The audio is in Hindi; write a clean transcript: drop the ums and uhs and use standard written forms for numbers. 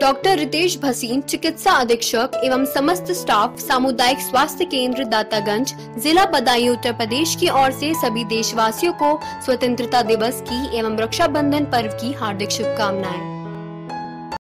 डॉक्टर रितेश भसीन, चिकित्सा अधीक्षक एवं समस्त स्टाफ, सामुदायिक स्वास्थ्य केंद्र दातागंज, जिला बदायूं, उत्तर प्रदेश की ओर से सभी देशवासियों को स्वतंत्रता दिवस की एवं रक्षाबंधन पर्व की हार्दिक शुभकामनाएं।